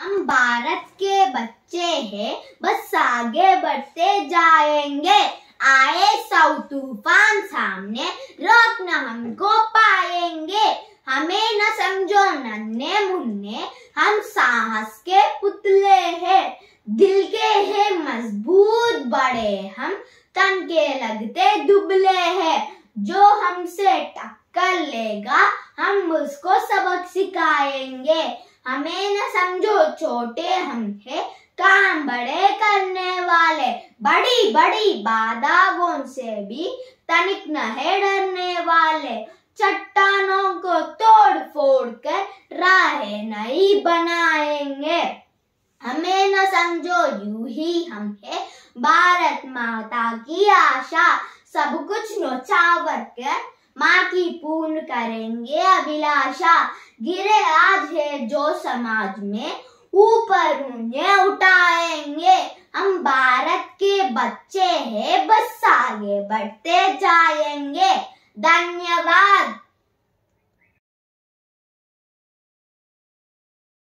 हम भारत के बच्चे हैं, बस आगे बढ़ते जाएंगे। आए 100 तूफान सामने, रोक न हमको पाएंगे। हमें न समझो नन्हे मुन्ने, हम साहस के पुतले हैं। दिल के हैं मजबूत बड़े हम, तन के लगते दुबले हैं। जो हमसे टक्कर लेगा, हम उसको सबक सिखाएंगे। हमें न समझो छोटे हम हैं, काम बड़े करने वाले। बड़ी बड़ी बाधाओं से भी तनिक न है डरने वाले। चट्टानों को तोड़ फोड़ कर राहें नई बनाएंगे। हमें न समझो यूं ही हम हैं, भारत माता की आशा। सब कुछ न्योछावर कर माँ की पूर्ण करेंगे अभिलाषा। गिरे आज है जो समाज में, ऊपर उन्हें उठाएंगे। हम भारत के बच्चे हैं, बस आगे बढ़ते जाएंगे। धन्यवाद।